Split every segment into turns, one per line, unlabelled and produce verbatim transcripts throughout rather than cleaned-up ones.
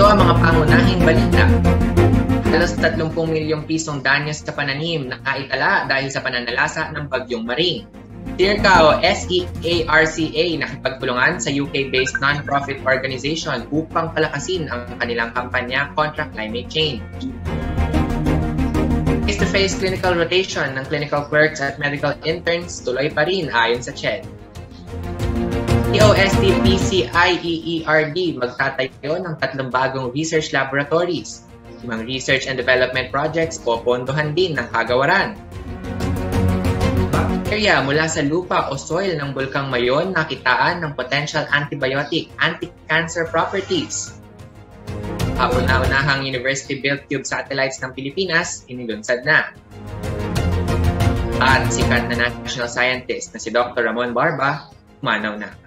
ang mga pangunahing balita. Halos tatlumpung milyong pisong danyos sa pananim na naitala dahil sa pananalasa ng bagyong Maring. Circa o S E A R C A nakipagtulungan sa U K-based non-profit organization upang palakasin ang kanilang kampanya kontra climate change. Face-to-face clinical rotation ng clinical clerks at medical interns tuloy pa rin ayon sa C H E D. D O S T P C I E E R D magtatayo ng tatlong bagong research laboratories. Limang research and development projects popondohan din ng kagawaran. Bakterya mula sa lupa o soil ng Bulkang Mayon nakitaan ng potential antibiotic, anti-cancer properties. Kauna-unahang University-built cube satellites ng Pilipinas inilunsad na. At sikat na national scientist na si Doctor Ramon Barba, umanaw na.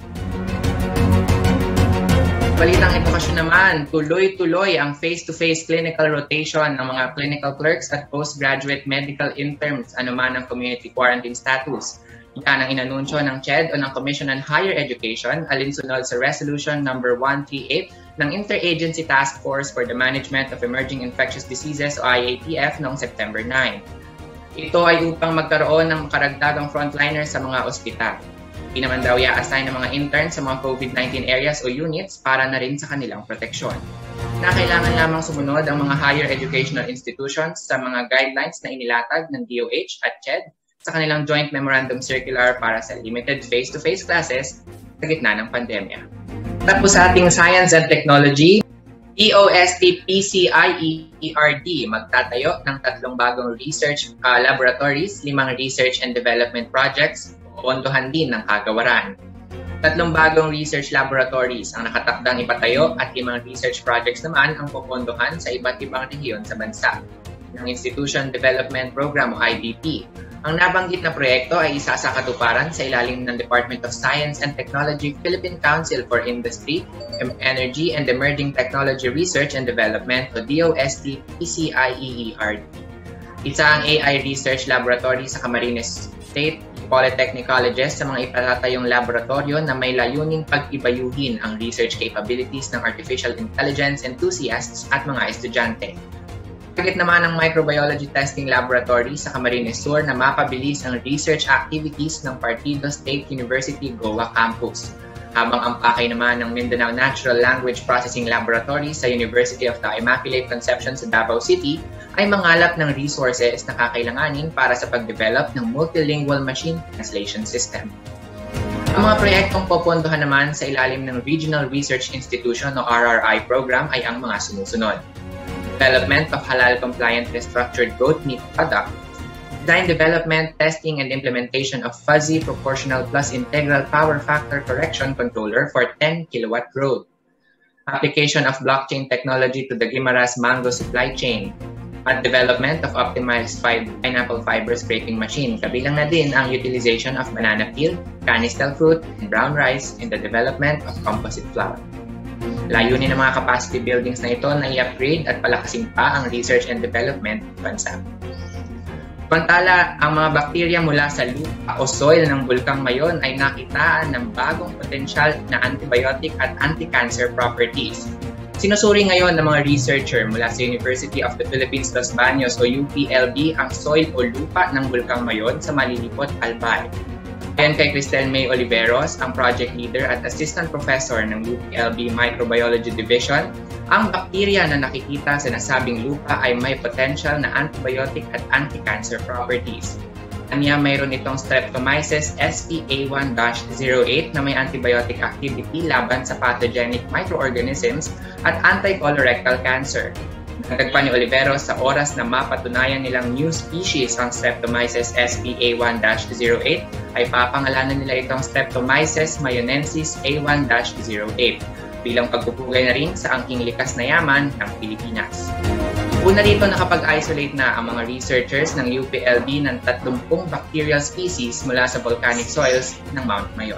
Balitang edukasyon naman, tuloy-tuloy ang face-to-face clinical rotation ng mga clinical clerks at postgraduate medical interns anuman ang community quarantine status. Yan ang inanunsyo ng C H E D o ng Commission on Higher Education alinsunod sa Resolution number one thirty-eight ng Interagency Task Force for the Management of Emerging Infectious Diseases o I A T F noong September nine. Ito ay upang magkaroon ng karagdagang frontliners sa mga ospital. Di naman daw i-assign ng mga interns sa mga COVID nineteen areas o units para na rin sa kanilang proteksyon. Na kailangan lamang sumunod ang mga higher educational institutions sa mga guidelines na inilatag ng D O H at C H E D sa kanilang Joint Memorandum Circular para sa limited face-to-face classes sa gitna ng pandemya. Tapos sa ating Science and Technology, D O S T P C I E R D magtatayo ng tatlong bagong research uh, laboratories, limang research and development projects, pondohan din ng kagawaran. Tatlong bagong research laboratories ang nakatakdang ipatayo at limang research projects naman ang popondohan sa iba't ibang rehiyon sa bansa. Ng Institution Development Program o I D P. Ang nabanggit na proyekto ay isa sa katuparan sa ilalim ng Department of Science and Technology Philippine Council for Industry, Energy and Emerging Technology Research and Development o D O S T P C I E E R D. Isa ang A I Research Laboratory sa Camarines State Polytechnic Colleges sa mga ipatatayong laboratorio na may layuning pag-ibayuhin ang research capabilities ng artificial intelligence enthusiasts at mga estudyante. Target naman ang Microbiology Testing Laboratory sa Camarines Sur na mapabilis ang research activities ng Partido State University Goa Campus. Habang ang pakay naman ng Mindanao Natural Language Processing Laboratory sa University of the Immaculate Conception sa Davao City ay mangalap ng resources na kakailanganin para sa pag-develop ng multilingual machine translation system. Ang mga proyektong popondohan naman sa ilalim ng Regional Research Institution o R R I program ay ang mga sumusunod. Development of halal-compliant restructured goat meat product, design, development, testing, and implementation of fuzzy proportional plus integral power factor correction controller for ten kilowatt growth, application of blockchain technology to the Guimaras mango supply chain, at development of optimized pineapple fiber scraping machine. Kabilang na din ang utilization of banana peel, canistel fruit, and brown rice in the development of composite flour. Layunin ng mga capacity buildings na ito na i-upgrade at palakasin pa ang research and development bansa. Samantala, ang mga bakterya mula sa lupa o soil ng Bulkang Mayon ay nakitaan ng bagong potensyal na antibiotic at anti-cancer properties. Sinusuri ngayon ng mga researcher mula sa University of the Philippines Los Baños o U P L B ang soil o lupa ng Bulkang Mayon sa Malilipot, Albay. Ayon kay Cristel May Oliveros, ang project leader at assistant professor ng U P L B Microbiology Division, ang bakterya na nakikita sa nasabing lupa ay may potential na antibiotic at anti-cancer properties. Anya mayroon itong Streptomyces S P A one dash zero eight na may antibiotic activity laban sa pathogenic microorganisms at anti-colorectal cancer. Nagtagpa ni Oliveros sa oras na mapatunayan nilang new species ang Streptomyces S P A one dash zero eight ay papangalanan nila itong Streptomyces mayonensis A one dash zero eight bilang pagpupugay na rin sa angking likas na yaman ng Pilipinas. Una rito nakapag-isolate na ang mga researchers ng U P L B ng tatlumpung bacterial species mula sa volcanic soils ng Mount Mayon.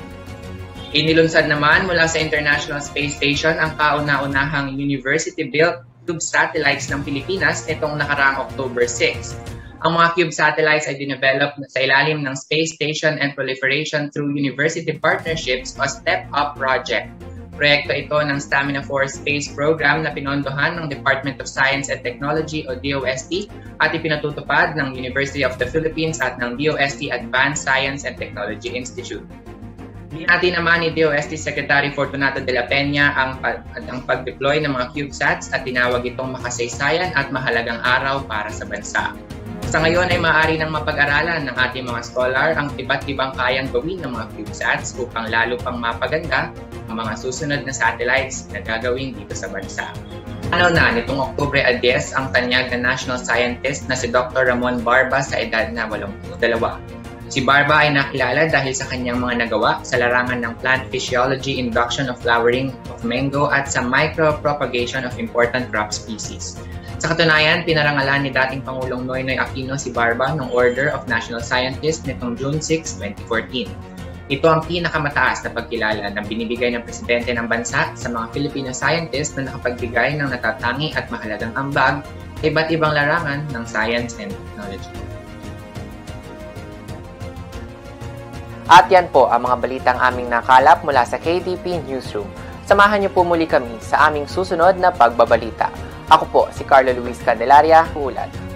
Inilunsad naman mula sa International Space Station ang kauna-unahang university-built cube satellites ng Pilipinas nitong nakaraang October six. Ang mga cube satellites ay dinevelop sa ilalim ng Space Station and Proliferation through University Partnerships o STEP-UP project. Proyekto ito ng Stamina Force Space Program na pinondohan ng Department of Science and Technology o D O S T at ipinatutupad ng University of the Philippines at ng D O S T Advanced Science and Technology Institute. Binati naman ni D O S T Secretary Fortunato de la Peña ang, pag ang pag-deploy ng mga CubeSats at tinawag itong makasaysayan at mahalagang araw para sa bansa. Sa ngayon ay maaari nang mapag-aralan ng ating mga scholar ang iba't ibang kayang gawin ng mga CubeSats upang lalo pang mapaganda ang mga susunod na satellites na gagawin dito sa bansa. Ano na, nitong Oktubre ten ang tanyag na national scientist na si Doctor Ramon Barba sa edad na eighty-two. Si Barba ay nakilala dahil sa kanyang mga nagawa sa larangan ng plant physiology, induction of flowering of mango at sa micropropagation of important crop species. Sa katunayan, pinarangalan ni dating Pangulong Noynoy Aquino si Barba ng Order of National Scientist nitong June sixth, twenty fourteen. Ito ang pinakamataas na pagkilala na binibigay ng Presidente ng Bansa sa mga Filipino scientists na nakapagbigay ng natatangi at mahalagang ambag sa iba't ibang larangan ng science and technology.
At yan po ang mga balitang aming nakalap mula sa K D P Newsroom. Samahan niyo po muli kami sa aming susunod na pagbabalita. Ako po si Carlo Luis Candelaria, Ulad.